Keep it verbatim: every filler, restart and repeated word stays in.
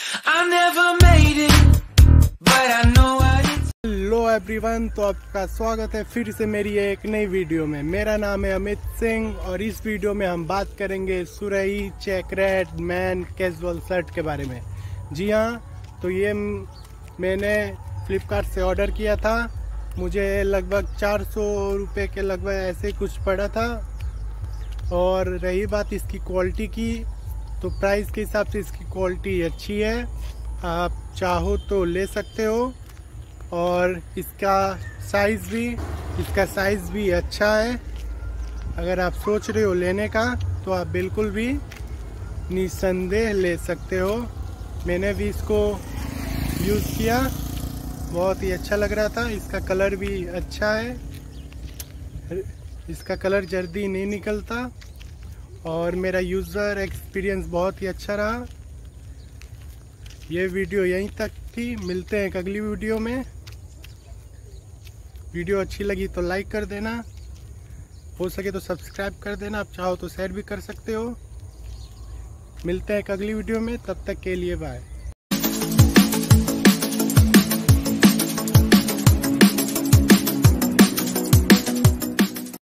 Hello everyone, तो आपका स्वागत है फिर से मेरी एक नई वीडियो में। मेरा नाम है अमित सिंह और इस वीडियो में हम बात करेंगे सुरही चेकरेट मैन कैजुअल शर्ट के बारे में। जी हाँ, तो ये मैंने फ्लिपकार्ट से ऑर्डर किया था। मुझे लगभग चार सौ रुपये के लगभग ऐसे कुछ पड़ा था। और रही बात इसकी क्वालिटी की, तो प्राइस के हिसाब से इसकी क्वालिटी अच्छी है, आप चाहो तो ले सकते हो। और इसका साइज़ भी इसका साइज़ भी अच्छा है। अगर आप सोच रहे हो लेने का तो आप बिल्कुल भी निस्संदेह ले सकते हो। मैंने भी इसको यूज़ किया, बहुत ही अच्छा लग रहा था। इसका कलर भी अच्छा है, इसका कलर जल्दी नहीं निकलता और मेरा यूज़र एक्सपीरियंस बहुत ही अच्छा रहा। ये वीडियो यहीं तक थी, मिलते हैं एक अगली वीडियो में। वीडियो अच्छी लगी तो लाइक कर देना, हो सके तो सब्सक्राइब कर देना, आप चाहो तो शेयर भी कर सकते हो। मिलते हैं एक अगली वीडियो में, तब तक के लिए बाय।